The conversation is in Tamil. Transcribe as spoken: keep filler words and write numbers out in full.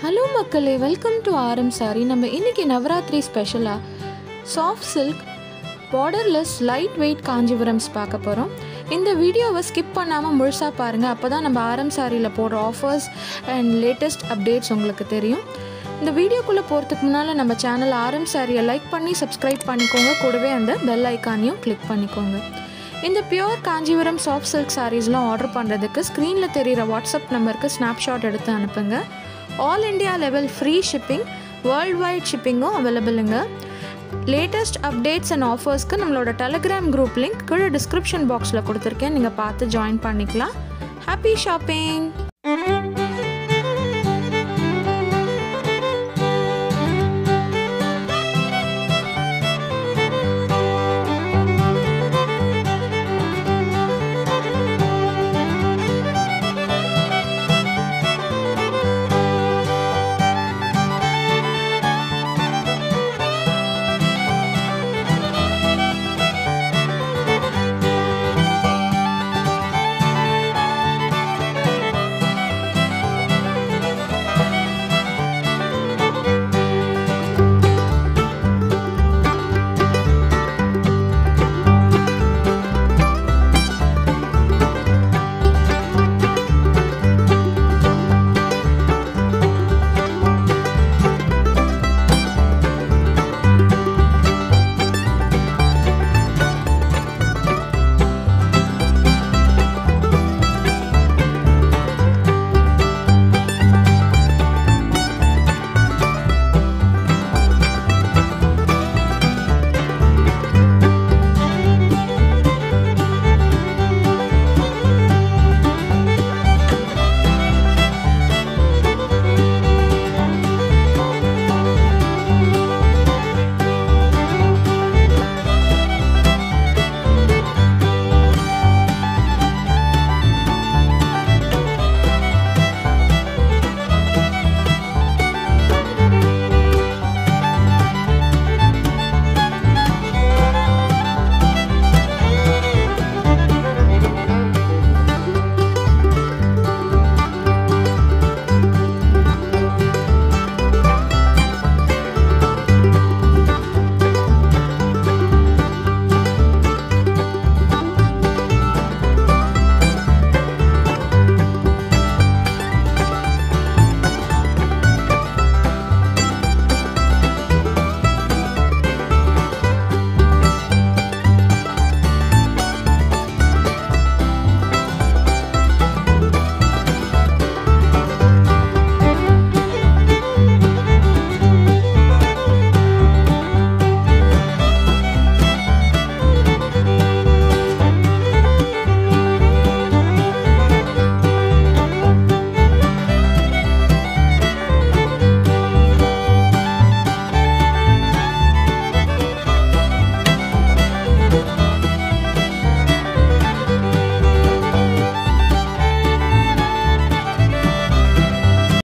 Hello மக்களே, welcome to R M Saree. நம்ம இன்னைக்கு நவராத்திரி ஸ்பெஷலா soft silk borderless lightweight kanjivarams பார்க்க போறோம். இந்த வீடியோவை ஸ்கிப் பண்ணாம முழுசா பாருங்க. அப்பதான் நம்ம R M Sareeல போடுற ஆஃபர்ஸ் and latest updates உங்களுக்கு தெரியும். இந்த வீடியோக்குள்ள போறதுக்கு முன்னால நம்ம சேனல் R M Sareeயை லைக் பண்ணி subscribe பண்ணிக்கோங்க. கூடவே அந்த bell ஐகானையும் click பண்ணிக்கோங்க. இந்த பியூர் காஞ்சிபுரம் சாஃப்ட் சில்க் சாரீஸ்லாம் ஆர்டர் பண்ணுறதுக்கு ஸ்க்ரீனில் தெரிகிற வாட்ஸ்அப் நம்பருக்கு ஸ்னாப்ஷாட் எடுத்து அனுப்புங்க. All India level free shipping, world wide ஷிப்பிங்கும் அவைலபிளுங்க. லேட்டஸ்ட் அப்டேட்ஸ் அண்ட் ஆஃபர்ஸ்க்கு நம்மளோட டெலிகிராம் குரூப் லிங்க் கீழே டிஸ்கிரிப்ஷன் பாக்ஸில் கொடுத்துருக்கேன். நீங்கள் பார்த்து ஜாயின் பண்ணிக்கலாம். Happy shopping!